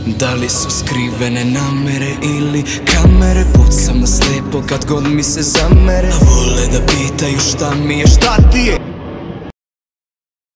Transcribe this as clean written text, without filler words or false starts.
Da li su skrivene namere ili kamere? Pucam na slijepo kad god mi se zamere, a vole da pitaju šta mi je, šta ti je.